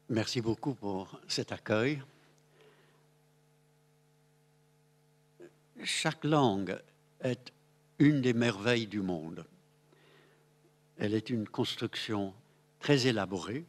Merci beaucoup pour cet accueil. Chaque langue est une des merveilles du monde. Elle est une construction très élaborée,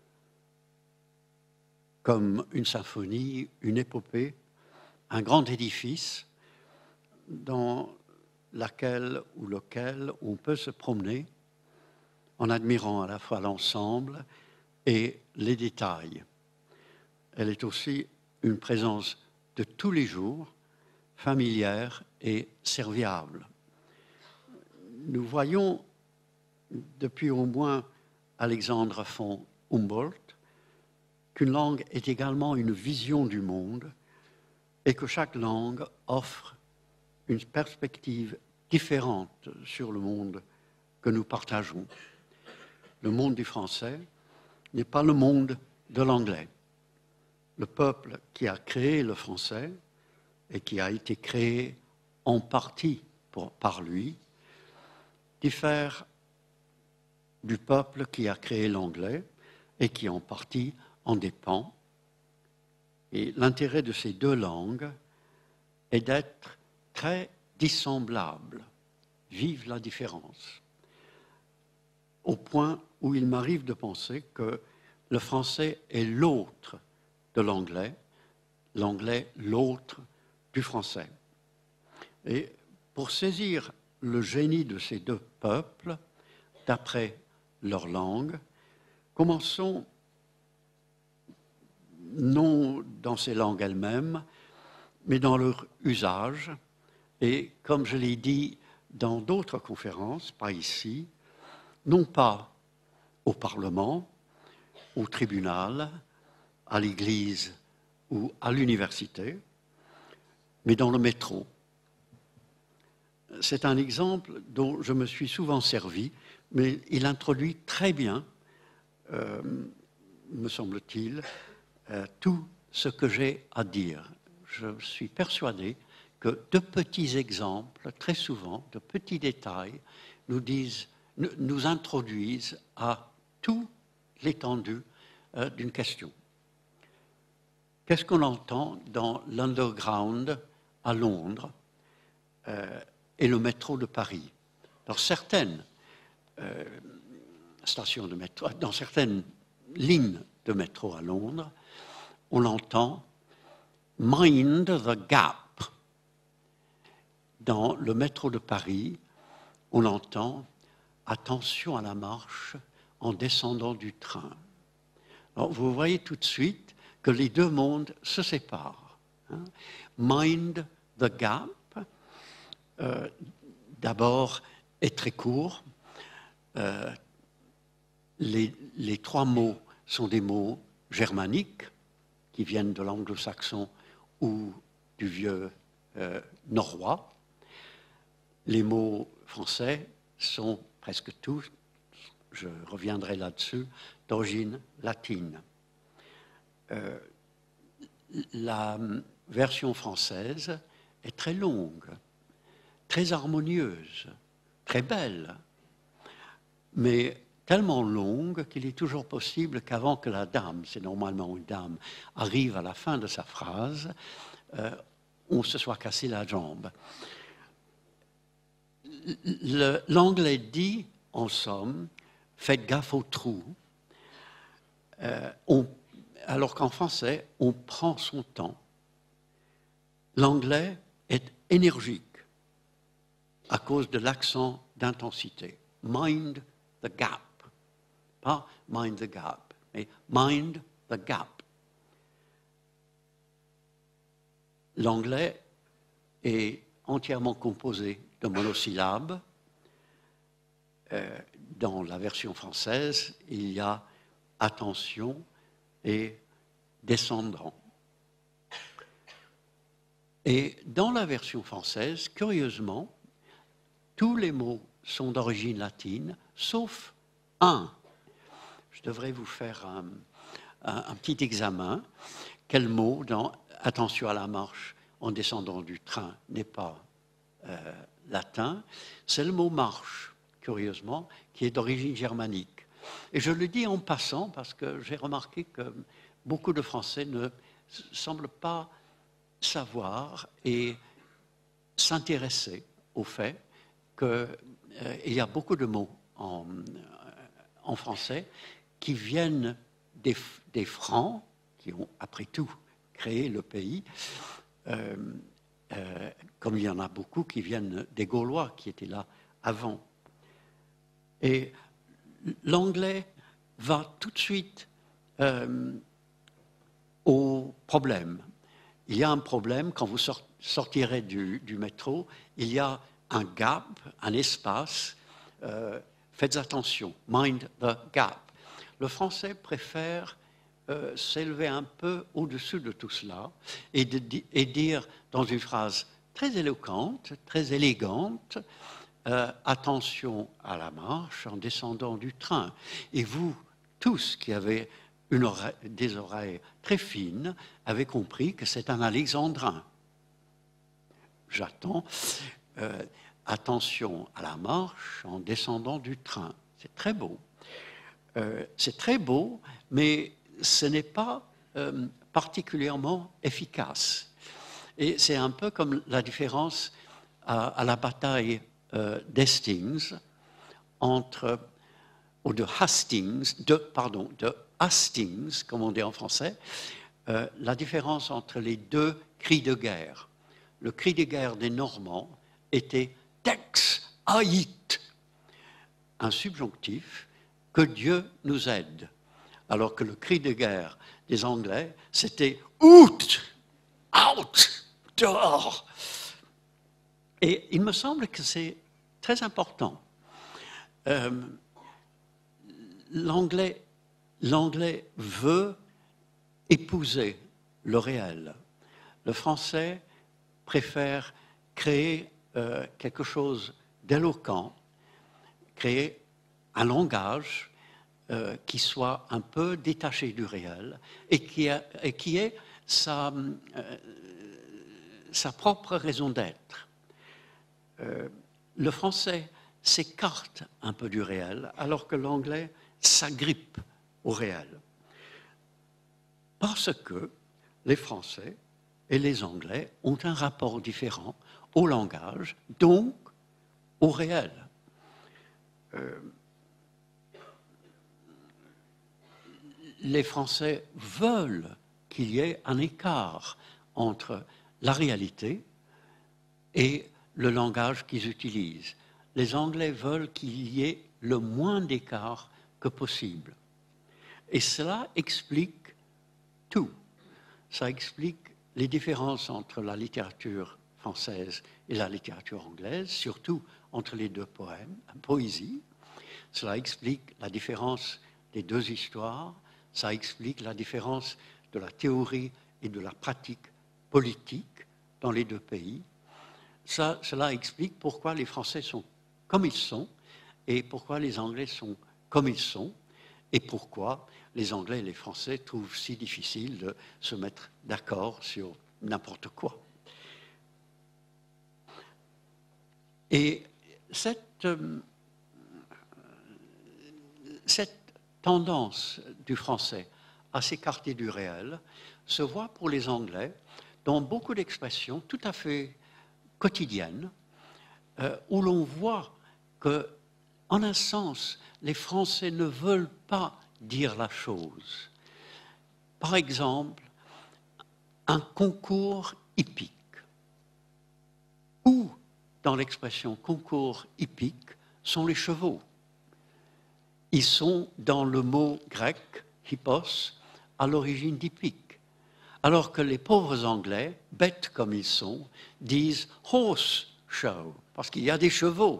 comme une symphonie, une épopée, un grand édifice dans laquelle ou lequel on peut se promener en admirant à la fois l'ensemble et les détails. Elle est aussi une présence de tous les jours, familière et serviable. Nous voyons depuis au moins Alexandre von Humboldt qu'une langue est également une vision du monde et que chaque langue offre une perspective différente sur le monde que nous partageons. Le monde du français n'est pas le monde de l'anglais. Le peuple qui a créé le français et qui a été créé en partie par lui diffère du peuple qui a créé l'anglais et qui en partie en dépend. Et l'intérêt de ces deux langues est d'être très dissemblables. Vive la différence. Au point où il m'arrive de penser que le français est l'autre de l'anglais, l'anglais l'autre du français. Et pour saisir le génie de ces deux peuples, d'après leur langue, commençons non dans ces langues elles-mêmes, mais dans leur usage. Et comme je l'ai dit dans d'autres conférences, pas ici, non pas au Parlement, au tribunal, à l'église ou à l'université, mais dans le métro. C'est un exemple dont je me suis souvent servi, mais il introduit très bien, me semble-t-il, tout ce que j'ai à dire. Je suis persuadé que de petits exemples, très souvent, de petits détails, nous introduisent à toute l'étendue d'une question. Qu'est-ce qu'on entend dans l'underground à Londres et le métro de Paris? Dans certaines stations de métro, dans certaines lignes de métro à Londres, on entend « Mind the gap ». Dans le métro de Paris, on entend « Attention à la marche en descendant du train ». Alors, vous voyez tout de suite que les deux mondes se séparent. Mind the gap, d'abord, est très court. Les trois mots sont des mots germaniques qui viennent de l'anglo-saxon ou du vieux norrois. Les mots français sont presque tous, je reviendrai là-dessus, d'origine latine. La version française est très longue, très harmonieuse, très belle, mais tellement longue qu'il est toujours possible qu'avant que la dame, c'est normalement une dame, arrive à la fin de sa phrase, on se soit cassé la jambe. L'anglais dit, en somme, faites gaffe aux trous, alors qu'en français, on prend son temps. L'anglais est énergique à cause de l'accent d'intensité. Mind the gap. Pas mind the gap, mais mind the gap. L'anglais est entièrement composé de monosyllabes. Dans la version française, il y a attention et descendant. Et dans la version française, curieusement, tous les mots sont d'origine latine, sauf un. Je devrais vous faire un petit examen. Quel mot dans « Attention à la marche en descendant du train » n'est pas latin? C'est le mot « marche », curieusement, qui est d'origine germanique. Et je le dis en passant parce que j'ai remarqué que beaucoup de Français ne semblent pas savoir et s'intéresser au fait qu'il y a beaucoup de mots en français qui viennent des Francs, qui ont après tout créé le pays, comme il y en a beaucoup qui viennent des Gaulois qui étaient là avant. Et l'anglais va tout de suite au problème. Il y a un problème, quand vous sortirez du métro, il y a un gap, un espace. Faites attention, mind the gap. Le français préfère s'élever un peu au-dessus de tout cela et dire dans une phrase très éloquente, très élégante, attention à la marche en descendant du train. Et vous, tous qui avez des oreilles très fines, avez compris que c'est un alexandrin. J'attends. Attention à la marche en descendant du train. C'est très beau. C'est très beau, mais ce n'est pas particulièrement efficace. Et c'est un peu comme la différence à la bataille d'Hastings de Hastings, comme on dit en français, la différence entre les deux cris de guerre. Le cri de guerre des Normands était Tex Ait, un subjonctif, que Dieu nous aide. Alors que le cri de guerre des Anglais, c'était out, out, dehors. Et il me semble que c'est très important. L'anglais veut épouser le réel. Le français préfère créer quelque chose d'éloquent, créer un langage qui soit un peu détaché du réel et qui est sa propre raison d'être. Le français s'écarte un peu du réel, alors que l'anglais s'agrippe au réel. Parce que les Français et les Anglais ont un rapport différent au langage, donc au réel. Les Français veulent qu'il y ait un écart entre la réalité et le langage qu'ils utilisent. Les Anglais veulent qu'il y ait le moins d'écart que possible. Et cela explique tout. Ça explique les différences entre la littérature française et la littérature anglaise, surtout entre les deux poésies. Cela explique la différence des deux histoires. Ça explique la différence de la théorie et de la pratique politique dans les deux pays. Cela explique pourquoi les Français sont comme ils sont et pourquoi les Anglais sont comme ils sont et pourquoi les Anglais et les Français trouvent si difficile de se mettre d'accord sur n'importe quoi. Et cette tendance du français à s'écarter du réel se voit pour les Anglais dans beaucoup d'expressions tout à fait quotidiennes où l'on voit que, en un sens, les Français ne veulent pas dire la chose. Par exemple, un concours hippique. Où, dans l'expression concours hippique, sont les chevaux? Ils sont dans le mot grec, hippos, à l'origine d'hippique. Alors que les pauvres Anglais, bêtes comme ils sont, disent horse show, parce qu'il y a des chevaux.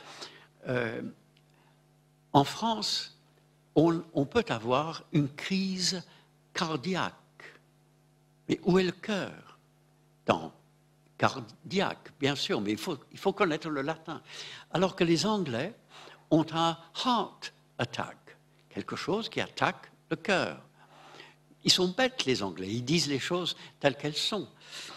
En France, on peut avoir une crise cardiaque. Mais où est le cœur? Dans cardiaque, bien sûr, mais il faut connaître le latin. Alors que les Anglais ont un heart attack, quelque chose qui attaque le cœur. Ils sont bêtes, les Anglais, ils disent les choses telles qu'elles sont.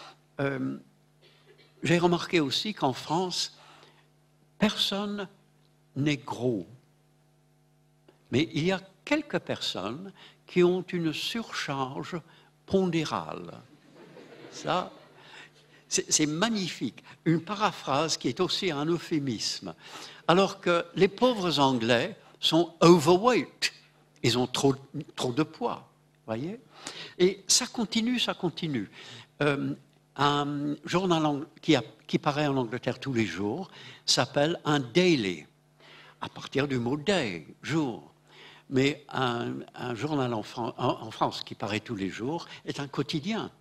J'ai remarqué aussi qu'en France, personne n'est gros. Mais il y a quelques personnes qui ont une surcharge pondérale. Ça, c'est magnifique. Une paraphrase qui est aussi un euphémisme. Alors que les pauvres Anglais sont overweight. Ils ont trop de poids. Voyez? Et ça continue, ça continue. Un journal qui paraît en Angleterre tous les jours s'appelle un daily, à partir du mot day, jour. Mais un journal en France qui paraît tous les jours est un quotidien.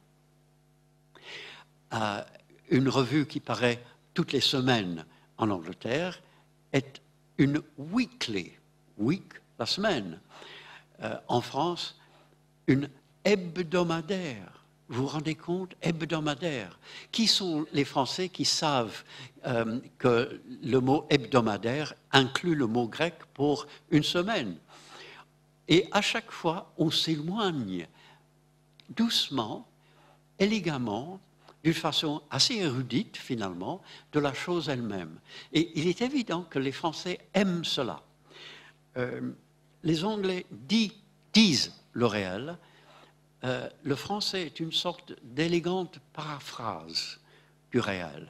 Une revue qui paraît toutes les semaines en Angleterre est une weekly, week, la semaine. En France, une hebdomadaire. Vous vous rendez compte? Hebdomadaire. Qui sont les Français qui savent que le mot hebdomadaire inclut le mot grec pour une semaine? Et à chaque fois, on s'éloigne doucement, élégamment, d'une façon assez érudite, finalement, de la chose elle-même. Et il est évident que les Français aiment cela. Les Anglais disent le réel. Le français est une sorte d'élégante paraphrase du réel.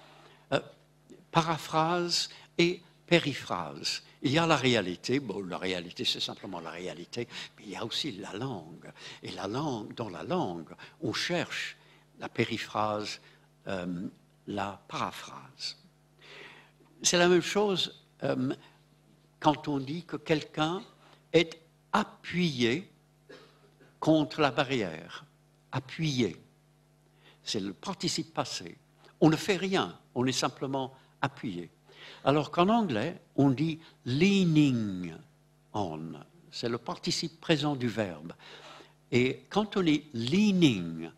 Paraphrase et périphrase. Il y a la réalité, bon, la réalité c'est simplement la réalité, mais il y a aussi la langue. Et dans la langue, on cherche la périphrase, la paraphrase. C'est la même chose quand on dit que quelqu'un est appuyé contre la barrière. Appuyé. C'est le participe passé. On ne fait rien, on est simplement appuyé. Alors qu'en anglais, on dit leaning on. C'est le participe présent du verbe. Et quand on est leaning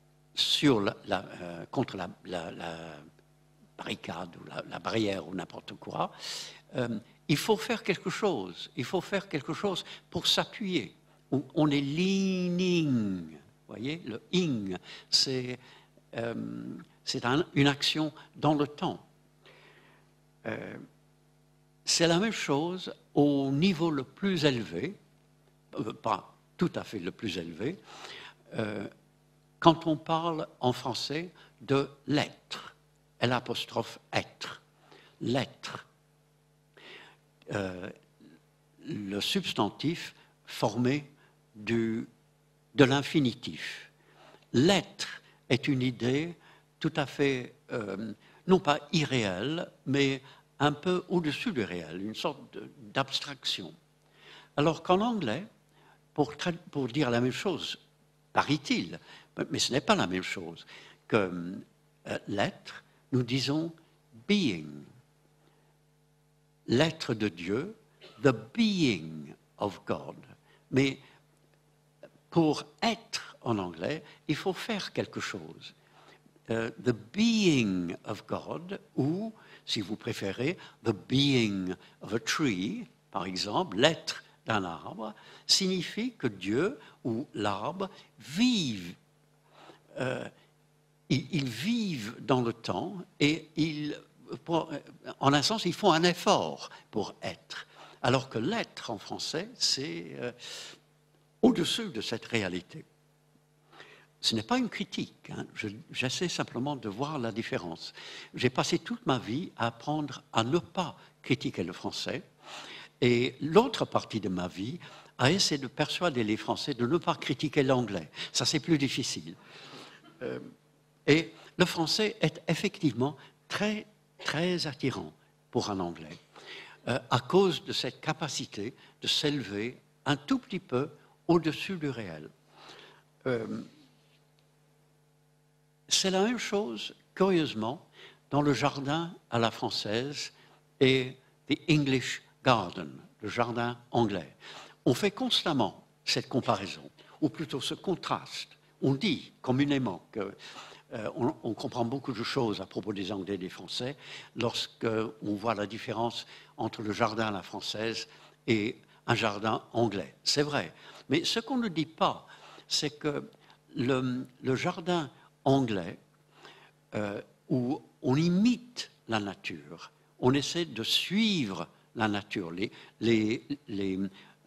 contre la barricade ou la barrière ou n'importe quoi, il faut faire quelque chose. Il faut faire quelque chose pour s'appuyer. On est leaning. Vous voyez, le ing, c'est une action dans le temps. C'est la même chose au niveau le plus élevé, pas tout à fait le plus élevé, quand on parle en français de l'être, l'apostrophe être, l'être, le substantif formé de l'infinitif. L'être est une idée tout à fait, non pas irréelle, mais un peu au-dessus du réel, une sorte d'abstraction. Alors qu'en anglais, pour dire la même chose, paraît-il, mais ce n'est pas la même chose que l'être, nous disons being. L'être de Dieu, the being of God. Mais pour être en anglais, il faut faire quelque chose. The being of God, ou, si vous préférez, the being of a tree, par exemple, l'être d'un arbre, signifie que Dieu ou l'arbre vivent. Ils vivent dans le temps et en un sens, ils font un effort pour être. Alors que l'être en français, c'est au-dessus de cette réalité. Ce n'est pas une critique, hein. J'essaie simplement de voir la différence. J'ai passé toute ma vie à apprendre à ne pas critiquer le français, et l'autre partie de ma vie à essayer de persuader les Français de ne pas critiquer l'anglais. Ça, c'est plus difficile. Et le français est effectivement très, très attirant pour un anglais, à cause de cette capacité de s'élever un tout petit peu au-dessus du réel. C'est la même chose, curieusement, dans le jardin à la française et the English garden, le jardin anglais. On fait constamment cette comparaison, ou plutôt ce contraste. On dit communément qu'on comprend beaucoup de choses à propos des Anglais et des Français lorsqu'on voit la différence entre le jardin à la française et un jardin anglais. C'est vrai. Mais ce qu'on ne dit pas, c'est que le jardin anglais, où on imite la nature, on essaie de suivre la nature. Les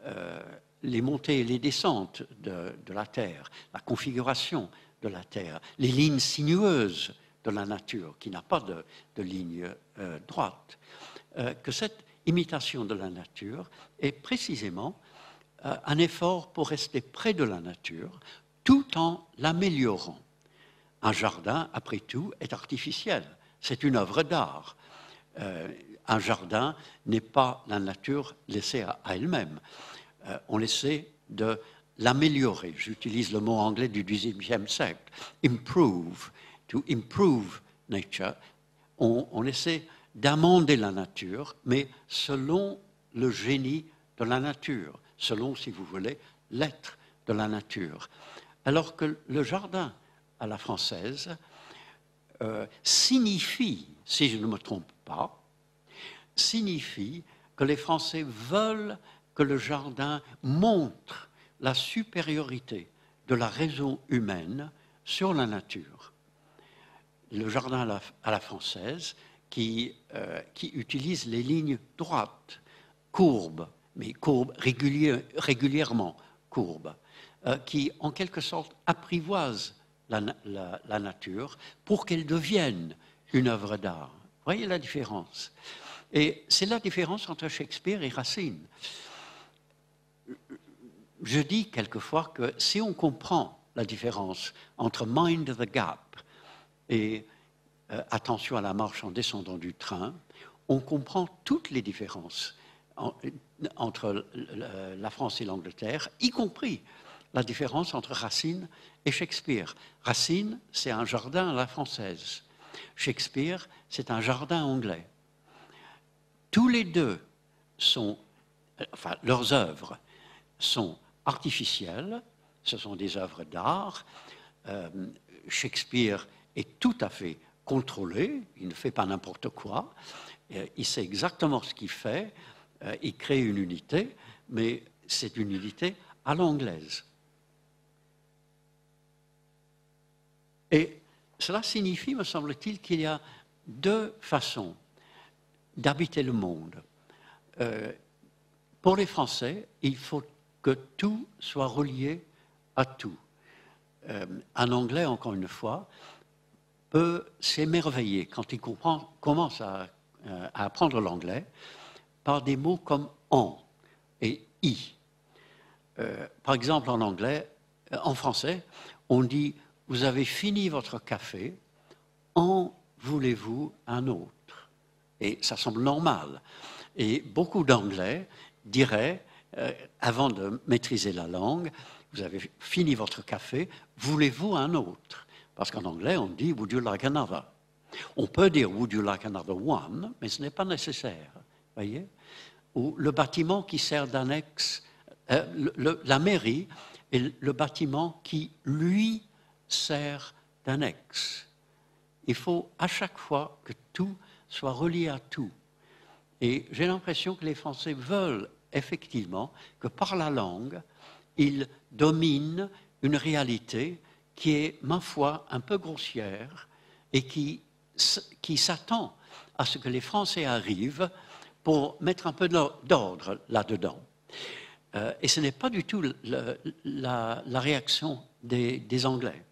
les montées et les descentes de la Terre, la configuration de la Terre, les lignes sinueuses de la nature, qui n'a pas de ligne droite, que cette imitation de la nature est précisément un effort pour rester près de la nature, tout en l'améliorant. Un jardin, après tout, est artificiel. C'est une œuvre d'art. Un jardin n'est pas la nature laissée à elle-même. On essaie de l'améliorer. J'utilise le mot anglais du XVIIIe siècle. Improve. To improve nature. On essaie d'amender la nature, mais selon le génie de la nature, selon, si vous voulez, l'être de la nature. Alors que le jardin à la française signifie, si je ne me trompe pas, signifie que les Français veulent que le jardin montre la supériorité de la raison humaine sur la nature. Le jardin à la française qui utilise les lignes droites, courbes, mais courbes régulièrement courbes, qui en quelque sorte apprivoise la nature pour qu'elle devienne une œuvre d'art. Vous voyez la différence? Et c'est la différence entre Shakespeare et Racine. Je dis quelquefois que si on comprend la différence entre Mind the Gap et attention à la marche en descendant du train, on comprend toutes les différences entre la France et l'Angleterre, y compris la différence entre Racine et Shakespeare. Racine, c'est un jardin à la française. Shakespeare, c'est un jardin anglais. Tous les deux sont, enfin, leurs œuvres sont artificielles, ce sont des œuvres d'art. Shakespeare est tout à fait contrôlé, il ne fait pas n'importe quoi, il sait exactement ce qu'il fait, il crée une unité, mais c'est une unité à l'anglaise. Et cela signifie, me semble-t-il, qu'il y a deux façons d'habiter le monde. Pour les Français, il faut que tout soit relié à tout. Un Anglais, encore une fois, peut s'émerveiller quand il commence à apprendre l'anglais par des mots comme « en » et « i ». Par exemple, en anglais, en français, on dit « Vous avez fini votre café, en voulez-vous un autre ?» Et ça semble normal. Et beaucoup d'Anglais diraient, avant de maîtriser la langue, « Vous avez fini votre café, voulez-vous un autre ?» Parce qu'en anglais, on dit « Would you like another ?» On peut dire « Would you like another one ?» mais ce n'est pas nécessaire. Voyez? Ou le bâtiment qui sert d'annexe, la mairie est le bâtiment qui, lui, sert d'annexe. Il faut à chaque fois que tout soit relié à tout. Et j'ai l'impression que les Français veulent effectivement que par la langue, ils dominent une réalité qui est, ma foi, un peu grossière et qui s'attend à ce que les Français arrivent pour mettre un peu d'ordre là-dedans. Et ce n'est pas du tout la réaction des Anglais.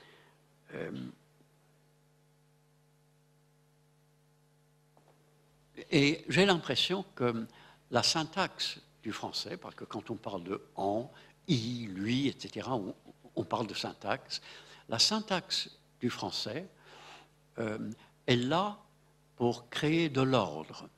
Et j'ai l'impression que la syntaxe du français, parce que quand on parle de « en », « i », « lui », etc., on parle de syntaxe. La syntaxe du français est là pour créer de l'ordre.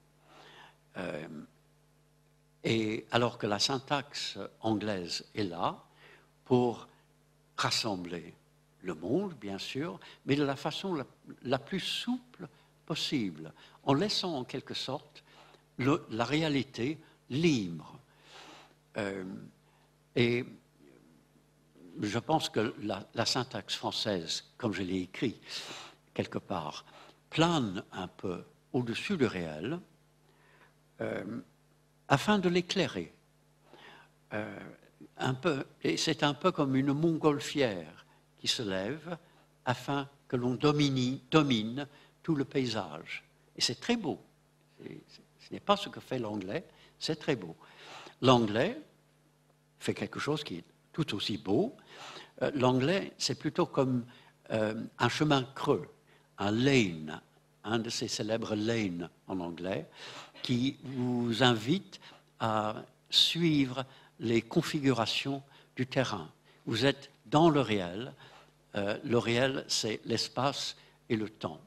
Et alors que la syntaxe anglaise est là pour rassembler le monde, bien sûr, mais de la façon la plus souple possible, en laissant en quelque sorte la réalité libre. Et je pense que la syntaxe française, comme je l'ai écrit quelque part, plane un peu au-dessus du réel, afin de l'éclairer. Et c'est un peu comme une montgolfière qui se lève afin que l'on domine tout le paysage. Et c'est très beau. Ce n'est pas ce que fait l'anglais, c'est très beau. L'anglais fait quelque chose qui est tout aussi beau. L'anglais, c'est plutôt comme un chemin creux, un lane, un de ces célèbres lanes en anglais, qui vous invite à suivre les configurations du terrain. Vous êtes dans le réel. Le réel, c'est l'espace et le temps.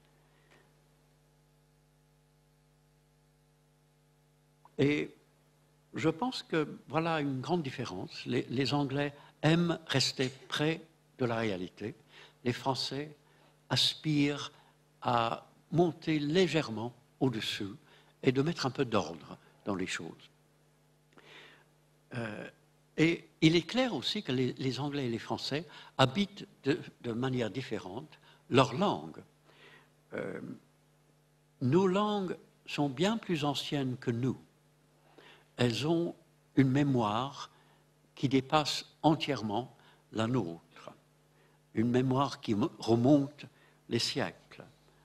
Et je pense que voilà une grande différence. Les Anglais aiment rester près de la réalité. Les Français aspirent à monter légèrement au-dessus et de mettre un peu d'ordre dans les choses. Et il est clair aussi que les Anglais et les Français habitent de manière différente leur langue. Nos langues sont bien plus anciennes que nous. Elles ont une mémoire qui dépasse entièrement la nôtre, une mémoire qui remonte les siècles.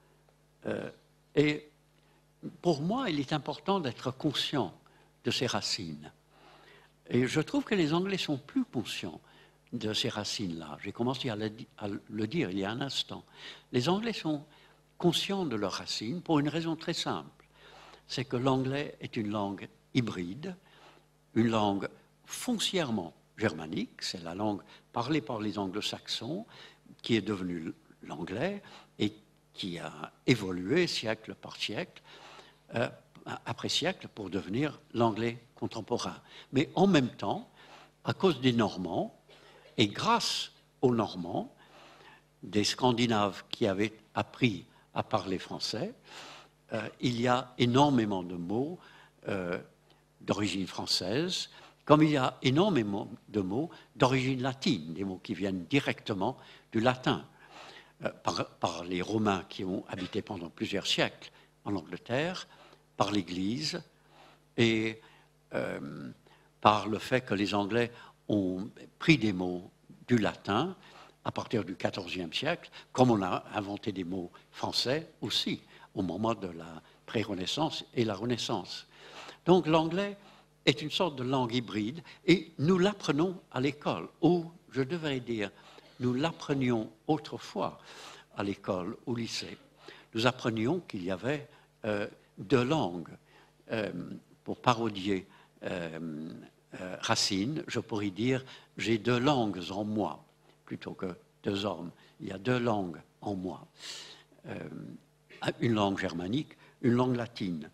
Et pour moi, il est important d'être conscient de ces racines. Et je trouve que les Anglais sont plus conscients de ces racines-là. J'ai commencé à le dire il y a un instant. Les Anglais sont conscients de leurs racines pour une raison très simple. C'est que l'anglais est une langue hybride, une langue foncièrement germanique, c'est la langue parlée par les anglo-saxons qui est devenue l'anglais et qui a évolué siècle par siècle, après siècle, pour devenir l'anglais contemporain. Mais en même temps, à cause des Normands, et grâce aux Normands, des Scandinaves qui avaient appris à parler français, il y a énormément de mots d'origine française, comme il y a énormément de mots d'origine latine, des mots qui viennent directement du latin, par les Romains qui ont habité pendant plusieurs siècles en Angleterre, par l'Église et par le fait que les Anglais ont pris des mots du latin à partir du XIVe siècle, comme on a inventé des mots français aussi, au moment de la pré-Renaissance et la Renaissance. Donc l'anglais est une sorte de langue hybride et nous l'apprenons à l'école, ou je devrais dire, nous l'apprenions autrefois à l'école, au lycée. Nous apprenions qu'il y avait deux langues. Pour parodier Racine, je pourrais dire « j'ai deux langues en moi » plutôt que deux hommes. Il y a deux langues en moi. Une langue germanique, une langue latine.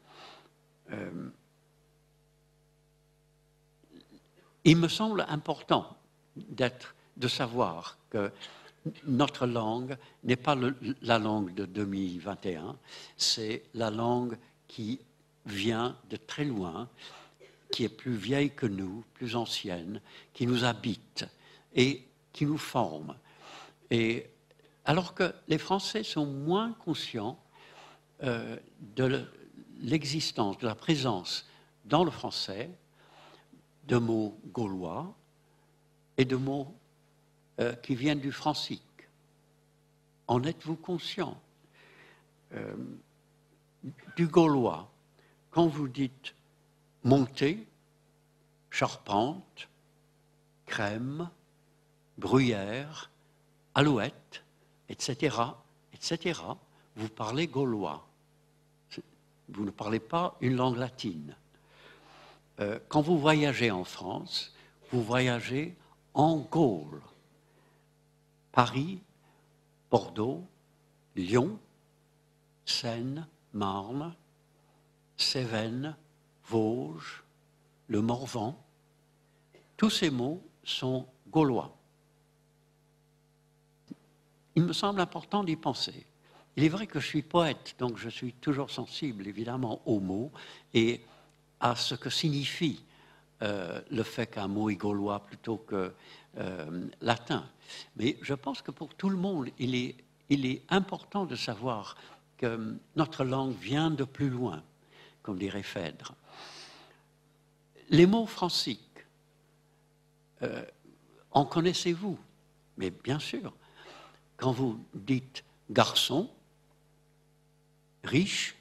Il me semble important de savoir que notre langue n'est pas la langue de 2021, c'est la langue qui vient de très loin, qui est plus vieille que nous, plus ancienne, qui nous habite et qui nous forme. Et alors que les Français sont moins conscients de l'existence, de la présence dans le français de mots gaulois et de mots qui viennent du francique. En êtes-vous conscient? Du gaulois, quand vous dites montée, charpente, crème, bruyère, alouette, etc., etc., vous parlez gaulois. Vous ne parlez pas une langue latine. Quand vous voyagez en France, vous voyagez en Gaule. Paris, Bordeaux, Lyon, Seine, Marne, Cévennes, Vosges, le Morvan, tous ces mots sont gaulois. Il me semble important d'y penser. Il est vrai que je suis poète, donc je suis toujours sensible, évidemment, aux mots et à ce que signifie le fait qu'un mot est gaulois plutôt que latin. Mais je pense que pour tout le monde, il est important de savoir que notre langue vient de plus loin, comme dirait Phèdre. Les mots franciques, en connaissez-vous? Mais bien sûr, quand vous dites garçon, riche,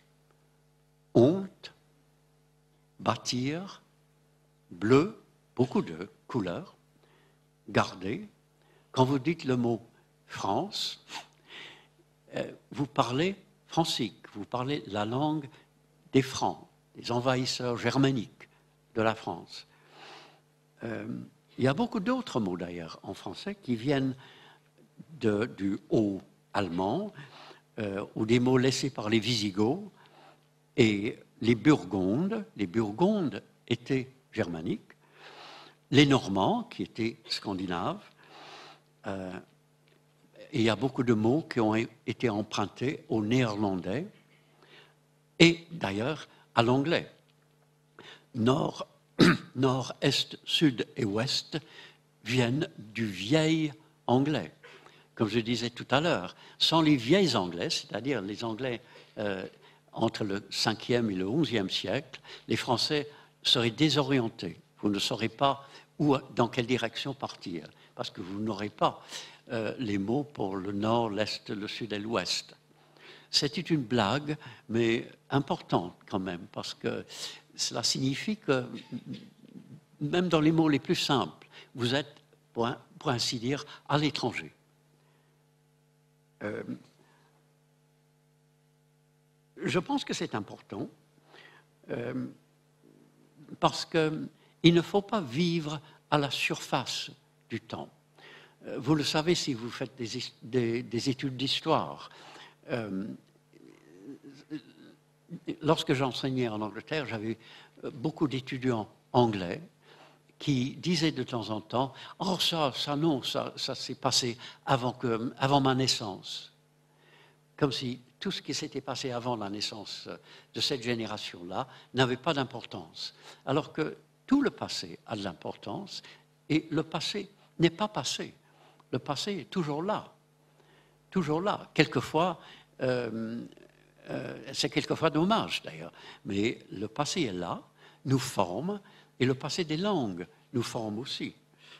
honte, bâtir, bleu, beaucoup de couleur, gardée. Quand vous dites le mot France, vous parlez francique, vous parlez la langue des Francs, des envahisseurs germaniques de la France. Il y a beaucoup d'autres mots d'ailleurs en français qui viennent du haut allemand ou des mots laissés par les Visigoths et les Burgondes. Les Burgondes étaient germaniques, les Normands qui étaient scandinaves. Et il y a beaucoup de mots qui ont été empruntés au néerlandais et d'ailleurs à l'anglais. Nord, est, sud et ouest viennent du vieil anglais. Comme je disais tout à l'heure, sans les vieils anglais, c'est-à-dire les anglais entre le 5e et le 11e siècle, les Français seraient désorientés. Vous ne saurez pas dans quelle direction partir, parce que vous n'aurez pas les mots pour le nord, l'est, le sud et l'ouest. C'était une blague, mais importante quand même, parce que cela signifie que, même dans les mots les plus simples, vous êtes, pour ainsi dire, à l'étranger. Je pense que c'est important, parce qu'il ne faut pas vivre à la surface du temps. Vous le savez si vous faites des études d'histoire. Lorsque j'enseignais en Angleterre, j'avais beaucoup d'étudiants anglais qui disaient de temps en temps « Oh, ça s'est passé avant ma naissance ». Comme si tout ce qui s'était passé avant la naissance de cette génération-là n'avait pas d'importance. Alors que tout le passé a de l'importance et le passé n'est pas passé. Le passé est toujours là. Toujours là. Quelquefois, c'est quelquefois dommage d'ailleurs, mais le passé est là, nous forme, et le passé des langues nous forme aussi.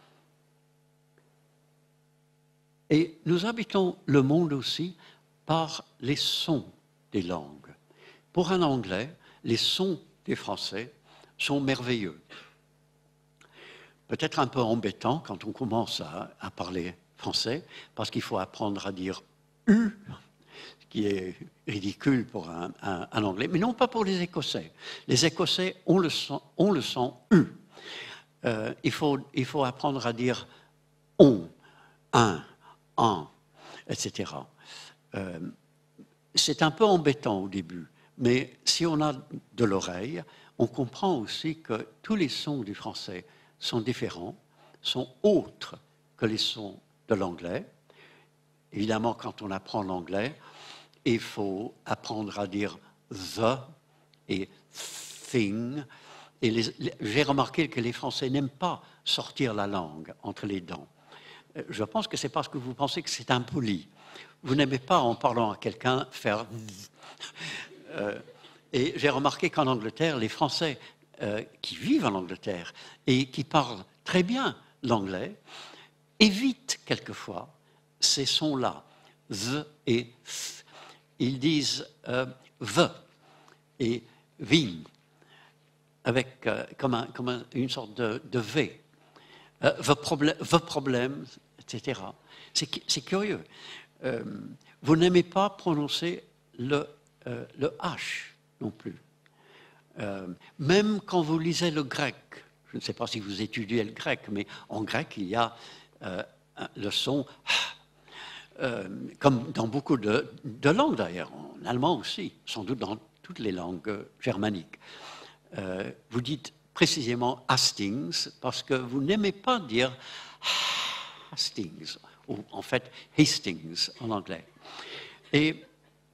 Et nous habitons le monde aussi par les sons des langues. Pour un Anglais, les sons des Français sont merveilleux. Peut-être un peu embêtant quand on commence à parler français, parce qu'il faut apprendre à dire « u », ce qui est ridicule pour un Anglais, mais non pas pour les Écossais. Les Écossais ont le son « u ». Il faut apprendre à dire « on »,« un »,« en », etc. C'est un peu embêtant au début, mais si on a de l'oreille, on comprend aussi que tous les sons du français sont différents, sont autres que les sons de l'anglais. Évidemment, quand on apprend l'anglais, il faut apprendre à dire the et thing. Et j'ai remarqué que les Français n'aiment pas sortir la langue entre les dents. Je pense que c'est parce que vous pensez que c'est impoli. Vous n'aimez pas, en parlant à quelqu'un, faire... et j'ai remarqué qu'en Angleterre, les Français qui vivent en Angleterre et qui parlent très bien l'anglais évitent quelquefois ces sons-là, the et th. Ils disent the et vin, avec comme une sorte de V. The problem, etc. C'est curieux. Vous n'aimez pas prononcer le H non plus. Même quand vous lisez le grec, je ne sais pas si vous étudiez le grec, mais en grec, il y a le son comme dans beaucoup de langues d'ailleurs, en allemand aussi, sans doute dans toutes les langues germaniques. Vous dites précisément Hastings parce que vous n'aimez pas dire Hastings, ou en fait Hastings en anglais. Et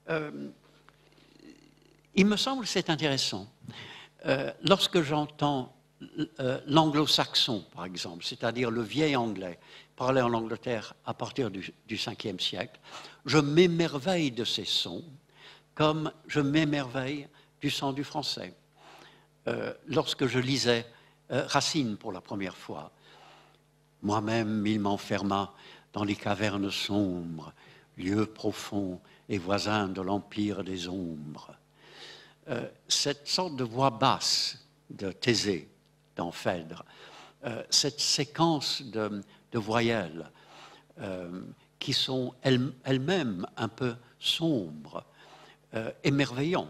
il me semble que c'est intéressant. Lorsque j'entends l'anglo-saxon, par exemple, c'est-à-dire le vieil anglais, parler en Angleterre à partir du 5e siècle, je m'émerveille de ces sons comme je m'émerveille du son du français. Lorsque je lisais Racine pour la première fois, moi-même, il m'enferma dans les cavernes sombres, lieux profonds et voisins de l'empire des ombres. Cette sorte de voix basse de Thésée dans Phèdre cette séquence de voyelles qui sont elles-mêmes un peu sombres, émerveillant.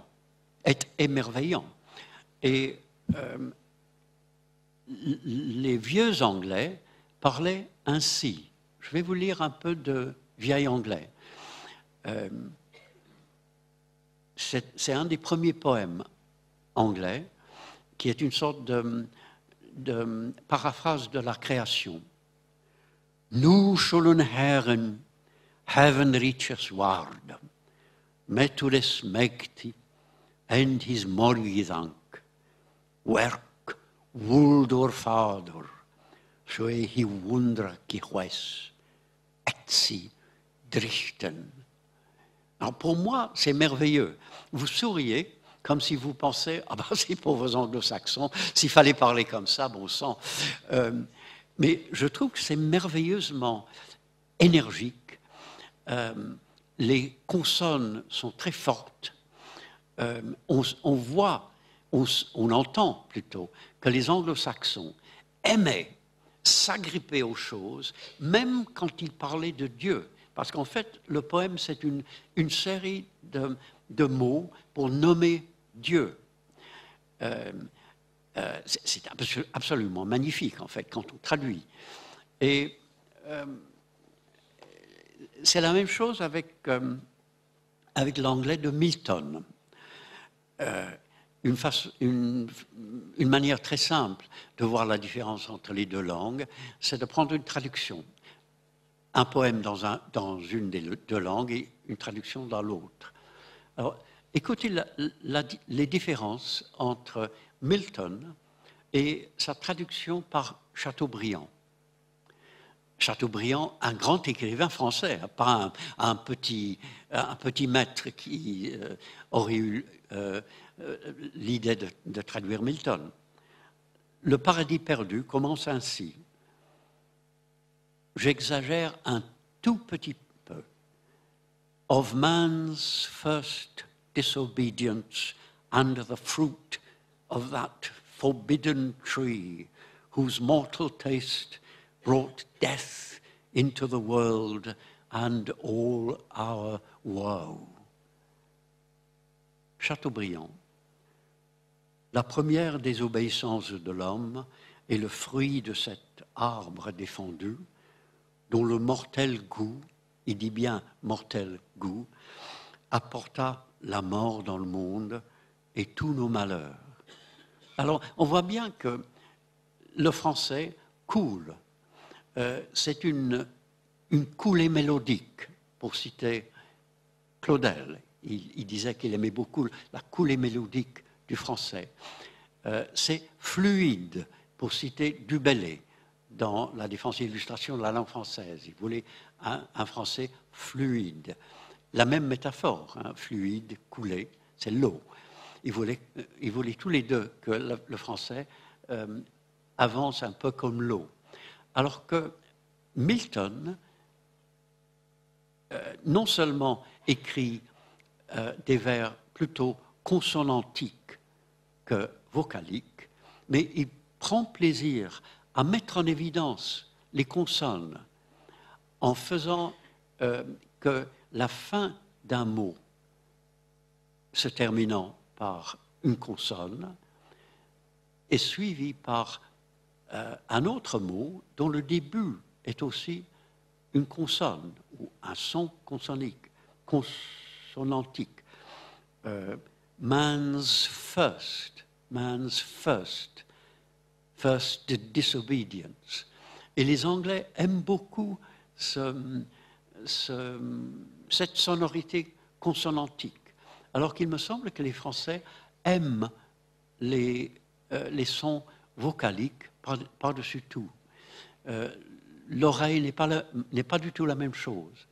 Et les vieux Anglais parlaient ainsi. Je vais vous lire un peu de vieil anglais. C'est un des premiers poèmes anglais qui est une sorte de paraphrase de la création. Nu zullen Herren heaven riches ward, metules mäktig and his morgizank, werk wuldur fader, so he wundra kiwes, etsi drichten. Alors pour moi, c'est merveilleux. Vous souriez comme si vous pensez, ah ben c'est pour vos anglo-saxons, s'il fallait parler comme ça, bon sang. Mais je trouve que c'est merveilleusement énergique. Les consonnes sont très fortes. On voit, on entend plutôt que les anglo-saxons aimaient s'agripper aux choses, même quand ils parlaient de Dieu. Parce qu'en fait, le poème, c'est une série de mots pour nommer Dieu. C'est absolument magnifique, en fait, quand on traduit. Et c'est la même chose avec l'anglais de Milton. Une manière très simple de voir la différence entre les deux langues, c'est de prendre une traduction. Un poème dans une des deux langues et une traduction dans l'autre. Alors, écoutez les différences entre Milton et sa traduction par Chateaubriand. Chateaubriand, un grand écrivain français, pas un petit maître qui aurait eu l'idée de traduire Milton. Le paradis perdu commence ainsi. J'exagère un tout petit peu. Of man's first disobedience under the fruit of that forbidden tree, whose mortal taste brought death into the world and all our woe. Chateaubriand. La première désobéissance de l'homme est le fruit de cet arbre défendu, dont le mortel goût, il dit bien mortel goût, apporta la mort dans le monde et tous nos malheurs. Alors, on voit bien que le français coule. C'est une coulée mélodique, pour citer Claudel. Il disait qu'il aimait beaucoup la coulée mélodique du français. C'est fluide, pour citer Du Bellay, dans la défense et illustration de la langue française. Il voulait un français fluide. La même métaphore, hein, fluide, coulé, c'est l'eau. Il voulait tous les deux que le français avance un peu comme l'eau. Alors que Milton, non seulement écrit des vers plutôt consonantiques que vocaliques, mais il prend plaisir à mettre en évidence les consonnes en faisant que la fin d'un mot se terminant par une consonne est suivi par un autre mot dont le début est aussi une consonne ou un son consonantique. Man's first, first disobedience. Et les Anglais aiment beaucoup cette sonorité consonantique, alors qu'il me semble que les Français aiment les sons vocaliques par-dessus tout. L'oreille n'est pas du tout la même chose.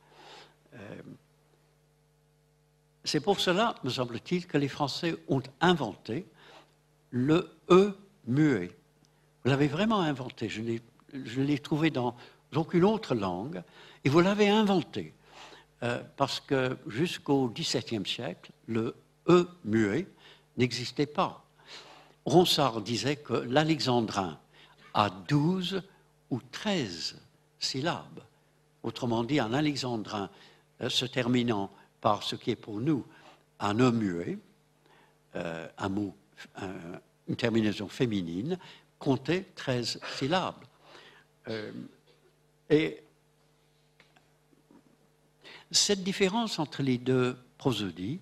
C'est pour cela, me semble-t-il, que les Français ont inventé le « e » muet. Vous l'avez vraiment inventé. Je ne l'ai trouvé dans aucune autre langue. Et vous l'avez inventé. Parce que jusqu'au XVIIe siècle, le « e » muet n'existait pas. Ronsard disait que l'alexandrin à 12 ou 13 syllabes. Autrement dit, un alexandrin se terminant par ce qui est pour nous un E muet, un mot, une terminaison féminine, comptait 13 syllabes. Et cette différence entre les deux prosodies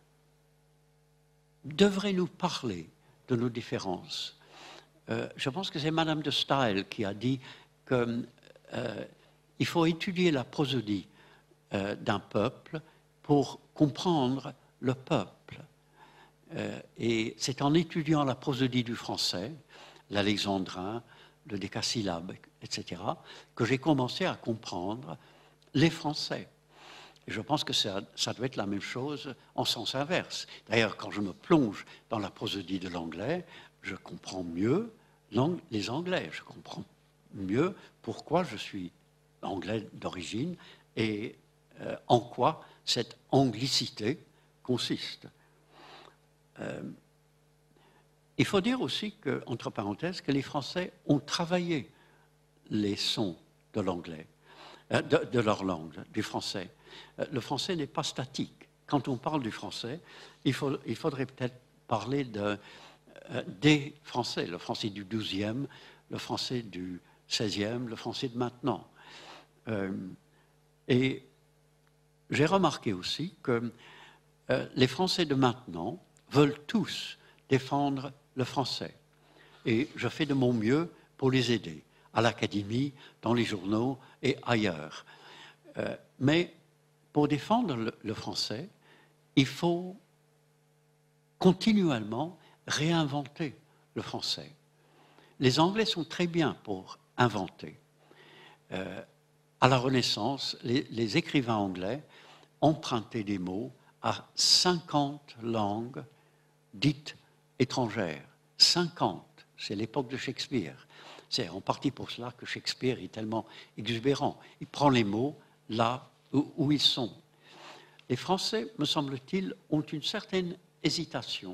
devrait nous parler de nos différences. Je pense que c'est Madame de Staël qui a dit qu'il faut étudier la prosodie d'un peuple pour comprendre le peuple. Et c'est en étudiant la prosodie du français, l'alexandrin, le décasyllabe, etc., que j'ai commencé à comprendre les Français. Et je pense que ça doit être la même chose en sens inverse. D'ailleurs, quand je me plonge dans la prosodie de l'anglais, je comprends mieux les Anglais. Je comprends mieux pourquoi je suis anglais d'origine et en quoi cette anglicité consiste. Il faut dire aussi, entre parenthèses, que les Français ont travaillé les sons de l'anglais, de leur langue, du français. Le français n'est pas statique. Quand on parle du français, il faudrait peut-être parler des Français, le français du XIIe, le français du XVIe, le français de maintenant. Et j'ai remarqué aussi que les Français de maintenant veulent tous défendre le français. Et je fais de mon mieux pour les aider, à l'Académie, dans les journaux et ailleurs. Mais pour défendre le français, il faut continuellement réinventer le français. Les Anglais sont très bien pour inventer. À la Renaissance, les écrivains anglais empruntaient des mots à 50 langues dites étrangères. 50, c'est l'époque de Shakespeare. C'est en partie pour cela que Shakespeare est tellement exubérant. Il prend les mots là où ils sont. Les Français, me semble-t-il, ont une certaine hésitation.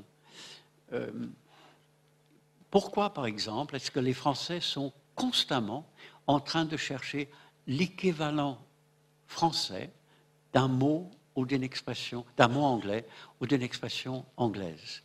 Pourquoi, par exemple, est-ce que les Français sont constamment en train de chercher l'équivalent français d'un mot ou d'une expression, d'un mot anglais ou d'une expression anglaise?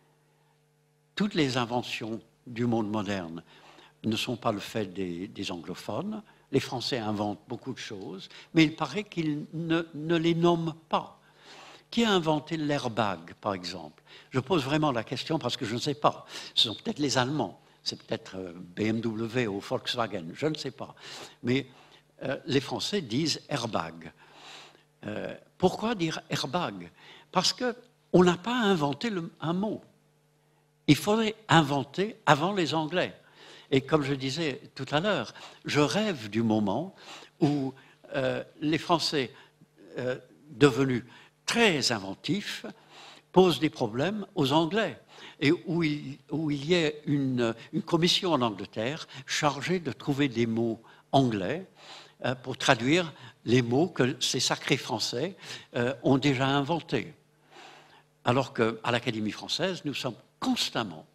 Toutes les inventions du monde moderne ne sont pas le fait des anglophones. Les Français inventent beaucoup de choses, mais il paraît qu'ils ne les nomment pas. Qui a inventé l'airbag, par exemple? Je pose vraiment la question parce que je ne sais pas. Ce sont peut-être les Allemands, c'est peut-être BMW ou Volkswagen, je ne sais pas. Mais les Français disent airbag. Pourquoi dire airbag? Parce qu'on n'a pas inventé un mot. Il faudrait inventer avant les Anglais. Et comme je disais tout à l'heure, je rêve du moment où les Français devenus très inventifs posent des problèmes aux Anglais et où il y ait une commission en Angleterre chargée de trouver des mots anglais pour traduire les mots que ces sacrés Français ont déjà inventés. Alors qu'à l'Académie française, nous sommes constamment